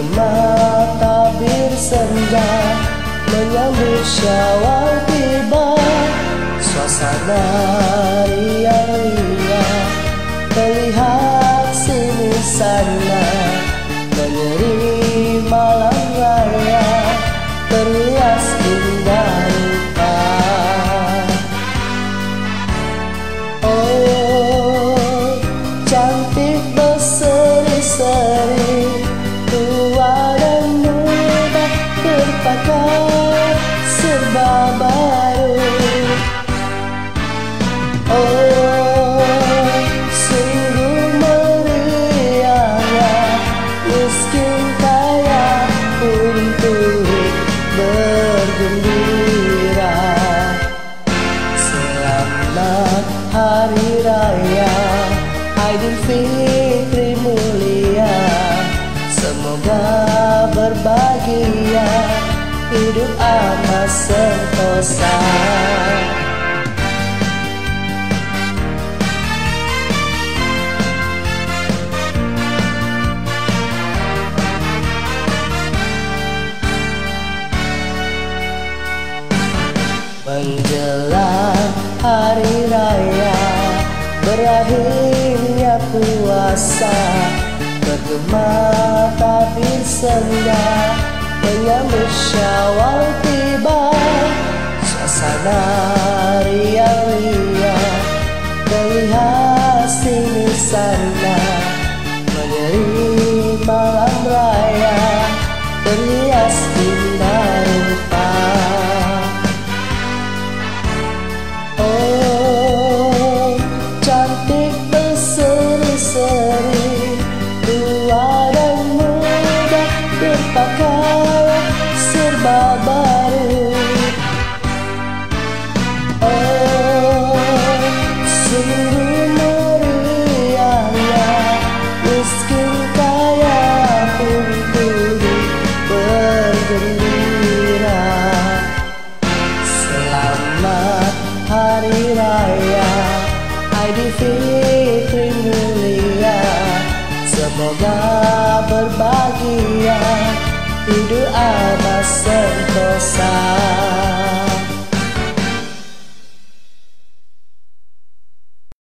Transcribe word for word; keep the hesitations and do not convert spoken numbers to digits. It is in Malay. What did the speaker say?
Bergema tabir senja menyambut Syawal tiba. Suasana riang-riang terlihat sini sana, menyeri malam raya terhias indah rupa. Oh, cantik berseri-seri, tua dan muda berpakaian serba baru. Oh, sungguh meriah, miskin kaya pun turut bergembira. Selamat Hari Raya Aidilfitri mulia, semoga berbahagia, hidup aman sentosa. Menjelang hari raya, berakhirnya puasa, bergema tabir senja menyambut Syawal tiba. Suasana riang-riang terlihat sini sana, menyeri malam raya terhias indah rupa. Oh, cantik berseri-seri, tua dan muda berpakaian serba baru. Oh, sungguh meriahnya, miskin kaya pun turut bergembira. Selamat Hari Raya Aidilfitri mulia, semoga berbahagia, hidup aman sentosa.